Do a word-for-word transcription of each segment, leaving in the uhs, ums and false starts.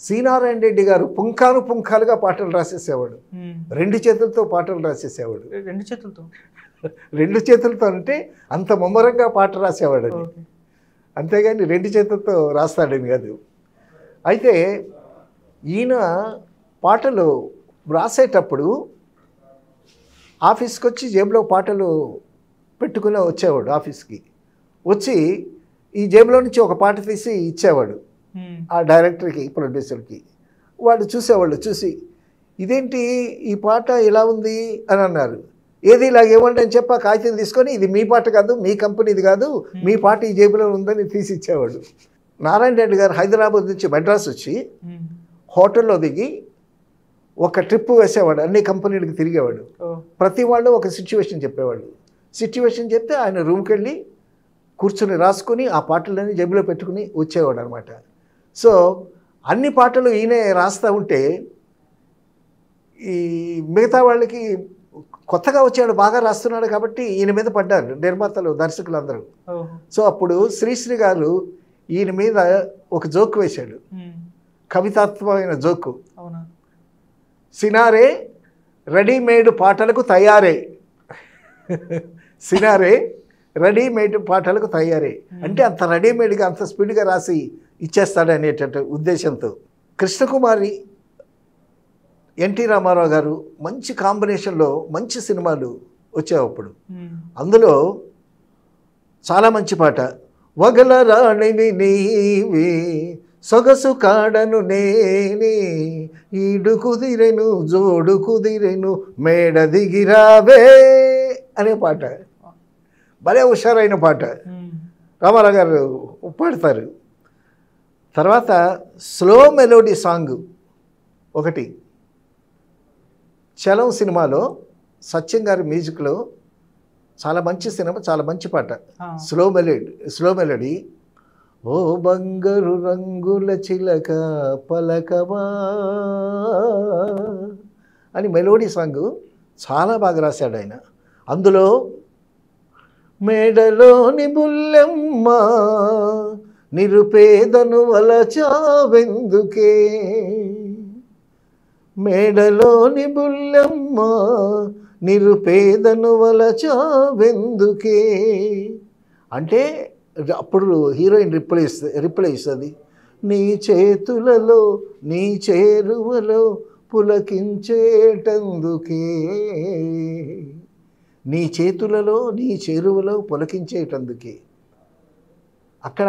శ్రీనారాయణ రెడ్డి గారు పుంఖాను పుంఖాలుగా పాటలు రాసేసేవాడు. రెండు చేతులతో పాటలు రాసేసేవాడు. రెండు చేతులతో రెండు చేతులతో అంటే అంత ముమ్మరంగా పాట రాసేవాడు. అంతేగాని రెండు చేతులతో రాస్తాడని కాదు. అయితే ఈయన పాటలు రాసేటప్పుడు ఆఫీస్కి వచ్చి జేబులో పాటలు పెట్టుకుని వచ్చేవాడు. ఆఫీస్కి వచ్చి ఈ జేబులో నుంచి ఒక పాట తీసి ఇచ్చేవాడు ఆ డైరెక్టర్కి, ప్రొడ్యూసర్కి. వాళ్ళు చూసేవాళ్ళు. చూసి ఇదేంటి ఈ పాట ఇలా ఉంది అని అన్నారు. ఏది ఇలాగేమంటే అని చెప్పి ఆ కాగితం తీసుకొని ఇది మీ పాట కాదు, మీ కంపెనీది కాదు, మీ పాట ఈ జేబులో ఉందని తీసి ఇచ్చేవాడు. నారాయణ రెడ్డి గారు హైదరాబాద్ నుంచి మెడ్రాస్ వచ్చి హోటల్లో దిగి ఒక ట్రిప్ వేసేవాడు. అన్ని కంపెనీలకు తిరిగేవాడు. ప్రతి వాళ్ళు ఒక సిచ్యువేషన్ చెప్పేవాడు. సిచ్యువేషన్ చెప్తే ఆయన రూమ్కి వెళ్ళి కూర్చుని రాసుకొని ఆ పాటలన్నీ జేబులో పెట్టుకుని వచ్చేవాడు అనమాట. సో అన్ని పాటలు ఈయనే రాస్తూ ఉంటే ఈ మిగతా వాళ్ళకి కొత్తగా వచ్చాడు, బాగా రాస్తున్నాడు కాబట్టి ఈయన మీద పడ్డారు నిర్మాతలు, దర్శకులు అందరూ. సో అప్పుడు శ్రీశ్రీ గారు ఈయన మీద ఒక జోక్ వేశాడు, కవితాత్మకమైన జోకు. సినారే రెడీమేడ్ పాటలకు తయారే. సినారే రెడీమేడ్ పాటలకు తయారే అంటే అంత రెడీమేడ్గా అంత స్పీడ్గా రాసి ఇచ్చేస్తాడు అనేటట్టు ఉద్దేశంతో. కృష్ణకుమారి, ఎన్టీ రామారావు గారు మంచి కాంబినేషన్లో మంచి సినిమాలు వచ్చావు అప్పుడు. అందులో చాలా మంచి పాట, వగల రాణివి నీవి సొగసు కాడను నేనే, ఈడు కుదిరెను జోడు కుదిరెను మేడ దిగిరావే అనే పాట. భలే హుషారైన పాట, రామారావు గారు పాడతారు. తర్వాత స్లో మెలోడీ సాంగ్ ఒకటి చలం సినిమాలో సత్యం గారి మ్యూజిక్లో చాలా మంచి సినిమా, చాలా మంచి పాట, స్లో మెలోడీ. స్లో మెలోడీ ఓ బంగారు రంగుల చిలక పలకవా అని మెలోడీ సాంగ్ చాలా బాగా రాశాడు ఆయన. అందులో మేడలోని బుల్లెమ్మ నిరుపేదను వలచావెందుకే, మేడలోని బుల్లెమ్మ నిరుపేదను వలచావెందుకే అంటే అప్పుడు హీరోయిన్ రిప్లై ఇస్తుంది రిప్లై ఇస్తుంది నీ చేతులలో నీ చేరువలో పులకించేటందుకే, నీ చేతులలో నీ చేరువలో పులకించేటందుకే. అక్కడ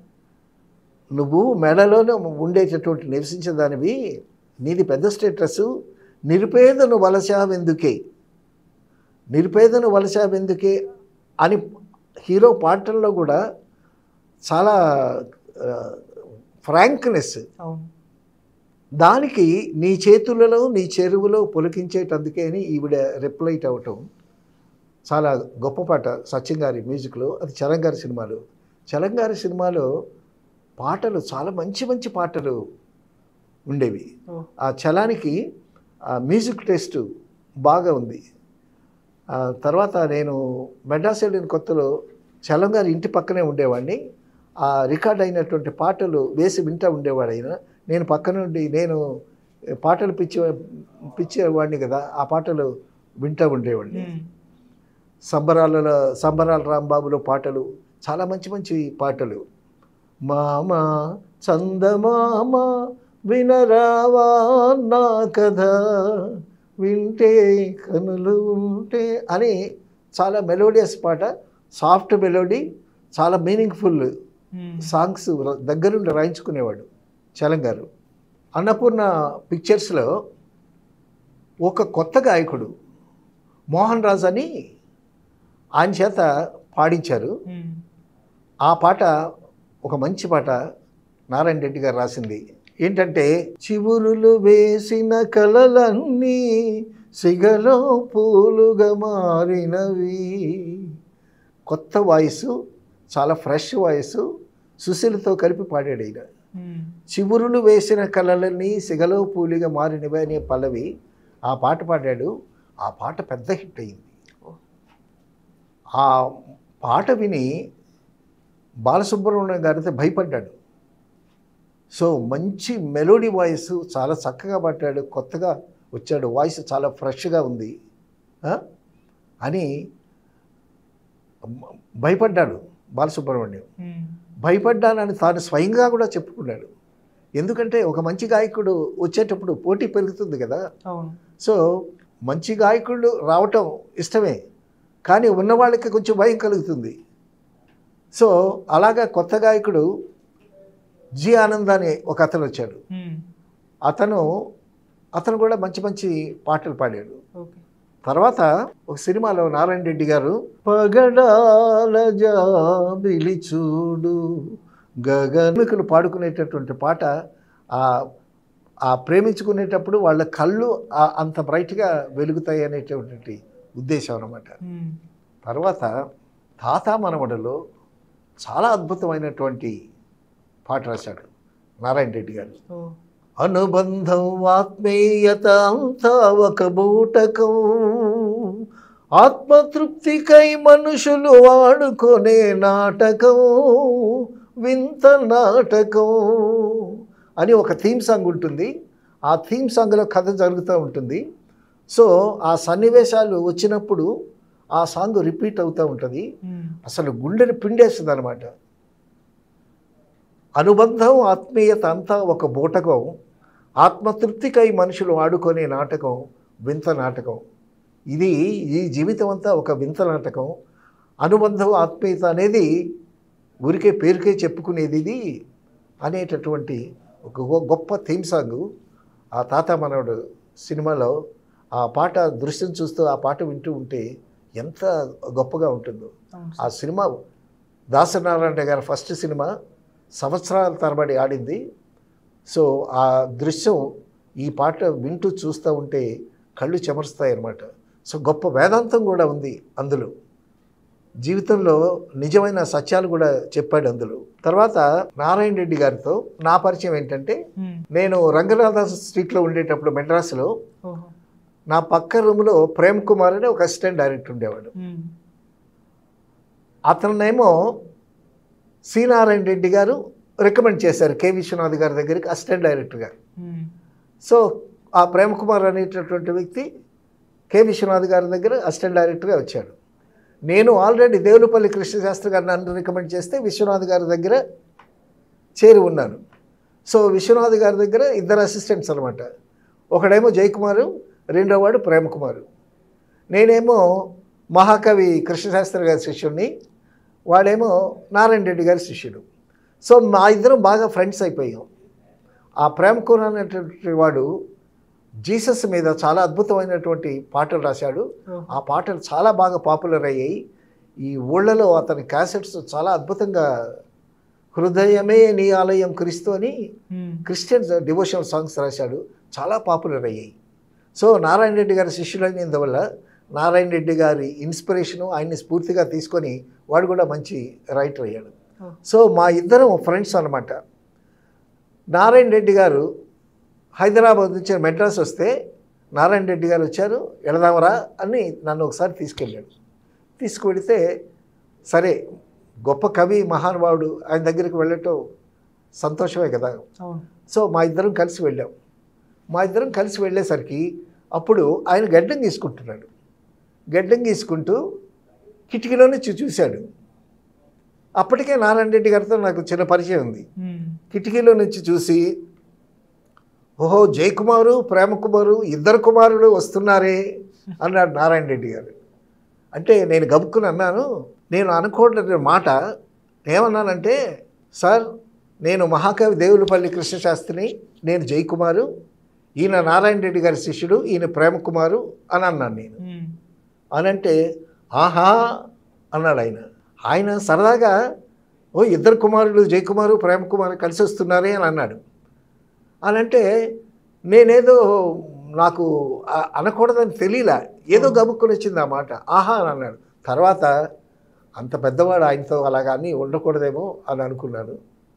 నువ్వు మెడలోనే ఉండేటటువంటి నివసించేదానివి, నీది పెద్ద స్టేటస్, నిరుపేదను వలసావెందుకే, నిరుపేదను వలసావెందుకే అని హీరో పాటల్లో కూడా చాలా ఫ్రాంక్నెస్. దానికి నీ చేతులలో నీ చెరువులో పులకించేటందుకే అని ఈవిడ రిప్లైట్ అవ్వటం చాలా గొప్ప పాట సత్యం గారి మ్యూజిక్లో. అది చలం గారి సినిమాలో. చలం గారి సినిమాలో పాటలు చాలా మంచి మంచి పాటలు ఉండేవి. ఆ చలానికి ఆ మ్యూజిక్ టేస్ట్ బాగా ఉంది. తర్వాత నేను మెడ్రాస్ వెళ్ళిన కొత్తలో చలం గారి ఇంటి పక్కనే ఉండేవాడిని. ఆ రికార్డ్ అయినటువంటి పాటలు వేసి వింటూ ఉండేవాడు ఆయన. నేను పక్క నుండి నేను పాటలు పిచ్చి పిచ్చేవాడిని కదా, ఆ పాటలు వింటూ ఉండేవాడిని. సంబరాలలో సంబరాల రాంబాబులో పాటలు చాలా మంచి మంచి పాటలు. మామ చందమామ వినరావా నా కథ, వింటే కనులు ఉంటే అని చాలా మెలోడియస్ పాట, సాఫ్ట్ మెలోడీ, చాలా మీనింగ్ఫుల్ సాంగ్స్ దగ్గరుండి రాయించుకునేవాడు చలం గారు. అన్నపూర్ణ పిక్చర్స్లో ఒక కొత్త గాయకుడు మోహన్ రాజ్ అని ఆయన చేత పాడించారు. ఆ పాట ఒక మంచి పాట నారాయణ రెడ్డి గారు రాసింది. ఏంటంటే చివురులు వేసిన కలలన్నీ సిగలో పూలుగా మారినవి. కొత్త వాయిస్, చాలా ఫ్రెష్ వాయిస్, సుశీలతో కలిపి పాడాడు ఈయన. చివురులు వేసిన కలలన్నీ సిగలో పూలుగా మారినవి అనే పల్లవి ఆ పాట పాడాడు. ఆ పాట పెద్ద హిట్ అయింది. ఆ పాట విని బాలసుబ్రహ్మణ్యం గారితో భయపడ్డాడు. సో మంచి మెలోడీ వాయిస్, చాలా చక్కగా పాడాడు, కొత్తగా వచ్చాడు, వాయిస్ చాలా ఫ్రెష్గా ఉంది అని భయపడ్డాడు బాలసుబ్రహ్మణ్యం. భయపడ్డానని తాను స్వయంగా కూడా చెప్పుకున్నాడు. ఎందుకంటే ఒక మంచి గాయకుడు వచ్చేటప్పుడు పోటీ పెరుగుతుంది కదా. సో మంచి గాయకుడు రావటం ఇష్టమే, కానీ ఉన్నవాళ్ళకి కొంచెం భయం కలుగుతుంది. సో అలాగా కొత్త గాయకుడు జి ఆనంద్ అని ఒక అతను వచ్చాడు. అతను అతను కూడా మంచి మంచి పాటలు పాడాడు. తర్వాత ఒక సినిమాలో నారాయణ రెడ్డి గారు పగడాల జాబిలి చూడు గగనమికులు పాడుకునేటటువంటి పాట, ఆ ప్రేమించుకునేటప్పుడు వాళ్ళ కళ్ళు అంత బ్రైట్గా వెలుగుతాయి అనేటటువంటి ఉద్దేశం అన్నమాట. తర్వాత తాత మనవడలో చాలా అద్భుతమైనటువంటి పాట రాశాడు నారాయణ రెడ్డి గారు. అనుబంధం ఆత్మీయత అంతా ఒక బూటకం, ఆత్మతృప్తికై మనుషులు వాడుకునే నాటకం, వింత నాటకం అని ఒక థీమ్ సాంగ్ ఉంటుంది. ఆ థీమ్ సాంగ్లో కథ జరుగుతూ ఉంటుంది. సో ఆ సన్నివేశాలు వచ్చినప్పుడు ఆ సాంగ్ రిపీట్ అవుతూ ఉంటుంది. అసలు గుండెని పిండేస్తుంది అనమాట. అనుబంధం ఆత్మీయత అంతా ఒక బూటకం, ఆత్మతృప్తికై మనుషులు ఆడుకునే నాటకం, వింత నాటకం. ఇది ఈ జీవితం అంతా ఒక వింత నాటకం. అనుబంధం ఆత్మీయత అనేది ఊరికే పేరుకే చెప్పుకునేది ఇది అనేటటువంటి ఒక గొప్ప థీమ్ సాంగ్ ఆ తాత మనవడు సినిమాలో. ఆ పాట దృశ్యం చూస్తూ ఆ పాట వింటూ ఉంటే ఎంత గొప్పగా ఉంటుందో. ఆ సినిమా దాసనారాయణ గారి ఫస్ట్ సినిమా, సంవత్సరాల తరబడి ఆడింది. సో ఆ దృశ్యం ఈ పాట వింటూ చూస్తూ ఉంటే కళ్ళు చెమరుస్తాయి అన్నమాట. సో గొప్ప వేదాంతం కూడా ఉంది అందులో, జీవితంలో నిజమైన సత్యాలు కూడా చెప్పాడు అందులో. తర్వాత నారాయణ రెడ్డి గారితో నా పరిచయం ఏంటంటే, నేను రంగనాథ స్ట్రీట్లో ఉండేటప్పుడు మెడ్రాస్లో నా పక్క రూమ్లో ప్రేమ్ కుమార్ అని ఒక అసిస్టెంట్ డైరెక్టర్ ఉండేవాడు. అతనేమో సి నారాయణ రెడ్డి గారు రికమెండ్ చేశారు కె విశ్వనాథ్ గారి దగ్గరికి అసిస్టెంట్ డైరెక్టర్గా. సో ఆ ప్రేమ్ కుమార్ అనేటటువంటి వ్యక్తి కె విశ్వనాథ్ గారి దగ్గర అసిస్టెంట్ డైరెక్టర్గా వచ్చాడు. నేను ఆల్రెడీ దేవులపల్లి కృష్ణశాస్త్రి గారిని నన్ను రికమెండ్ చేస్తే విశ్వనాథ్ గారి దగ్గర చేరి ఉన్నాను. సో విశ్వనాథ్ గారి దగ్గర ఇద్దరు అసిస్టెంట్స్ అనమాట. ఒకడేమో జయకుమారు, రెండో వాడు ప్రేమ్ కుమారు. నేనేమో మహాకవి కృష్ణశాస్త్రి గారి శిష్యుడిని, వాడేమో నారాయణ రెడ్డి గారి శిష్యుడు. సో మా ఇద్దరం బాగా ఫ్రెండ్స్ అయిపోయాం. ఆ ప్రేమ్ కుమార్ అనేటువంటి వాడు జీసస్ మీద చాలా అద్భుతమైనటువంటి పాటలు రాశాడు. ఆ పాటలు చాలా బాగా పాపులర్ అయ్యాయి. ఈ ఊళ్ళలో అతని క్యాసెట్స్ చాలా అద్భుతంగా, హృదయమే నీ ఆలయం క్రీస్తు అని క్రిస్టియన్ డివోషనల్ సాంగ్స్ రాశాడు, చాలా పాపులర్ అయ్యాయి. సో నారాయణ రెడ్డి గారి శిష్యులైనందువల్ల నారాయణ రెడ్డి గారి ఇన్స్పిరేషను ఆయన్ని స్ఫూర్తిగా తీసుకొని వాడు కూడా మంచి రైటర్ అయ్యాడు. సో మా ఇద్దరం ఫ్రెండ్స్ అనమాట. నారాయణ రెడ్డి గారు హైదరాబాద్ నుంచి మెడ్రాస్ వస్తే నారాయణ రెడ్డి గారు వచ్చారు, వెళదామరా అని నన్ను ఒకసారి తీసుకెళ్ళాడు. తీసుకువెళితే సరే, గొప్ప కవి మహానుభావుడు, ఆయన దగ్గరికి వెళ్ళటం సంతోషమే కదా. సో మా ఇద్దరం కలిసి వెళ్ళాం. మా ఇద్దరం కలిసి వెళ్ళేసరికి అప్పుడు ఆయన గడ్డం గీసుకుంటున్నాడు. గడ్డం గీసుకుంటూ కిటికీలో నుంచి చూశాడు. అప్పటికే నారాయణ రెడ్డి గారితో నాకు చిన్న పరిచయం ఉంది. కిటికీలో నుంచి చూసి, ఓహో జయకుమారు ప్రేమకుమారు ఇద్దరు కుమారుడు వస్తున్నారే అన్నాడు నారాయణ రెడ్డి గారు. అంటే నేను గబుక్కుని అన్నాను, నేను అనుకోవట్లేదు మాట. ఏమన్నానంటే, సార్ నేను మహాకవి దేవులపల్లి కృష్ణశాస్త్రిని, నేను జయకుమారు, ఈయన నారాయణ రెడ్డి గారి శిష్యుడు, ఈయన ప్రేమకుమారు అని అన్నాను నేను. అనంటే ఆహా అన్నాడు ఆయన. ఆయన సరదాగా, ఓ ఇద్దరు కుమారుడు జయకుమారు ప్రేమకుమారు కలిసి వస్తున్నారే అని అన్నాడు. అని అంటే నేనేదో నాకు అనకూడదని తెలియలా, ఏదో గబుక్కుని వచ్చింది ఆ మాట. ఆహా అని అన్నాడు. తర్వాత అంత పెద్దవాడు ఆయనతో అలాగా అని ఉండకూడదేమో అని అనుకున్నాను.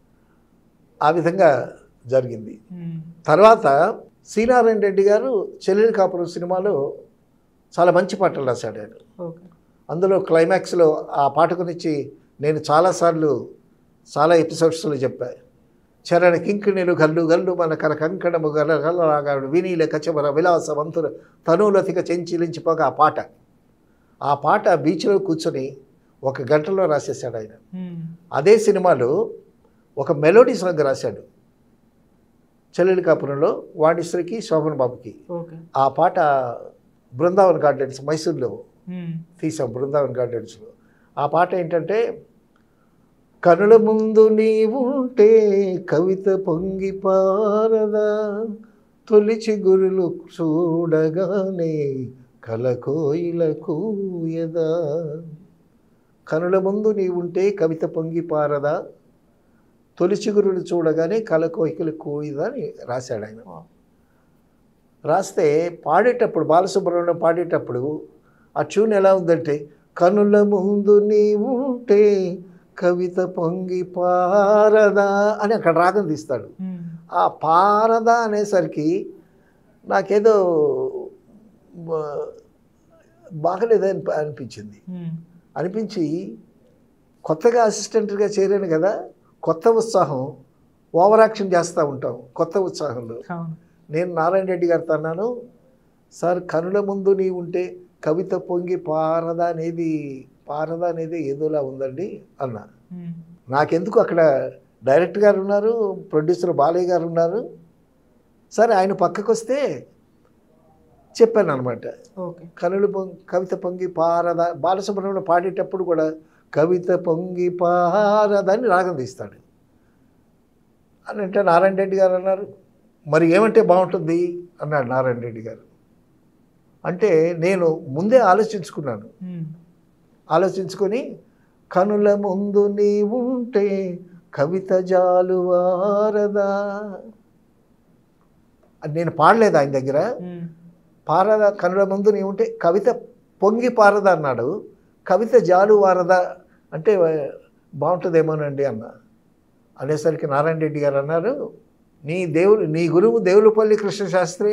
ఆ విధంగా జరిగింది. తర్వాత సి నారాయణ రెడ్డి గారు చెల్లెలి కాపురం సినిమాలో చాలా మంచి పాటలు రాశాడు ఆయన. అందులో క్లైమాక్స్లో ఆ పాట గురించి నేను చాలాసార్లు చాలా ఎపిసోడ్స్లో చెప్పా. చరణ కింకిణిలు గల్లు గల్లు మన కర కంకణము గల గల్లలాగాడు వినీల కచవర విలాసవంతుల తనులతిక చెంచిలించిపోగా ఆ పాట ఆ పాట బీచ్లో కూర్చొని ఒక గంటలో రాసేసాడు ఆయన. అదే సినిమాలో ఒక మెలోడీ సాంగ్ రాశాడు చెల్లెలి కాపురంలో వాణిశ్రీకి శోభన్ బాబుకి. ఆ పాట బృందావన్ గార్డెన్స్ మైసూర్లో తీసాం, బృందావన్ గార్డెన్స్లో. ఆ పాట ఏంటంటే, కనుల ముందు నీవుంటే కవిత పొంగి పారదా, తొలి చిగురులు చూడగానే కలకోయిల కూయదా. కనుల ముందు నీవుంటే కవిత పొంగి పారదా, తొలి చిగురులు చూడగానే కలకోయికలు కూయదా అని రాశాడు ఆయన. రాస్తే పాడేటప్పుడు బాలసుబ్రహ్మణ్యం పాడేటప్పుడు ఆ ట్యూన్ ఎలా ఉందంటే, కనుల ముందు నీవుంటే కవిత పొంగి పారదా అని అక్కడ రాగం తీస్తాడు. ఆ పారదా అనేసరికి నాకేదో బాగలేదని అనిపించింది. అనిపించి కొత్తగా అసిస్టెంట్గా చేరాను కదా, కొత్త ఉత్సాహం, ఓవర్ యాక్షన్ చేస్తూ ఉంటాం కొత్త ఉత్సాహంలో. నేను నారాయణ రెడ్డి గారితో అన్నాను, సార్ కనుల ముందు నీ ఉంటే కవిత పొంగి పారదా అనేది పారదా అనేది ఏదోలా ఉందండి అన్నా. నాకెందుకు అక్కడ డైరెక్టర్ గారు ఉన్నారు, ప్రొడ్యూసర్ బాలయ్య గారు ఉన్నారు. సరే ఆయన పక్కకు వస్తే చెప్పాను అనమాట. కనులు పొంగి కవిత పొంగి పారదా, బాలసుబ్రహ్మణ్యం పాడేటప్పుడు కూడా కవిత పొంగి పారదా అని రాగం తీస్తాడు అని అంటే నారాయణ రెడ్డి గారు అన్నారు, మరి ఏమంటే బాగుంటుంది అన్నాడు నారాయణ రెడ్డి గారు. అంటే నేను ముందే ఆలోచించుకున్నాను. ఆలోచించుకొని కనుల ముందు నీ ఉంటే కవిత జాలువారదా అది నేను పాడలేదు ఆయన దగ్గర. పారదా, కనుల ముందు నీ ఉంటే కవిత పొంగి పారదా అన్నాడు. కవిత జాలువారదా అంటే బాగుంటుందేమోనండి అన్న. అనేసరికి నారాయణ రెడ్డి గారు అన్నారు, నీ దేవుడు నీ గురువు దేవులపల్లి కృష్ణశాస్త్రి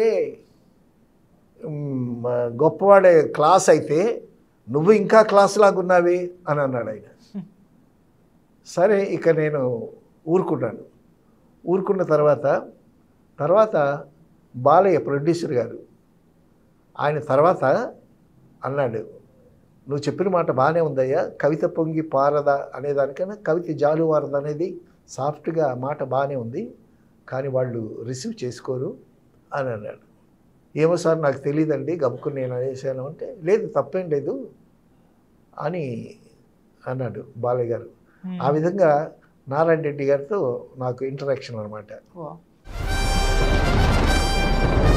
గొప్పవాడే క్లాస్ అయితే నువ్వు ఇంకా క్లాస్ లాగున్నావి అని అన్నాడు ఆయన. సరే ఇక నేను ఊరుకున్నాను. ఊరుకున్న తర్వాత తర్వాత బాలయ్య ప్రొడ్యూసర్ గారు ఆయన తర్వాత అన్నాడు, నువ్వు చెప్పిన మాట బాగానే ఉందయ్యా, కవిత పొంగి పారదా అనేదానికన్నా కవిత జాలువారదా అనేది సాఫ్ట్గా మాట బాగానే ఉంది, కానీ వాళ్ళు రిసీవ్ చేసుకోరు అని అన్నాడు. ఏమో సార్ నాకు తెలియదండి గబుక్కుని నేను అనేసాను అంటే, లేదు తప్పేం లేదు అని అన్నాడు బాలయ్య గారు. ఆ విధంగా నారాయణ రెడ్డి గారితో నాకు ఇంటరాక్షన్ అనమాట.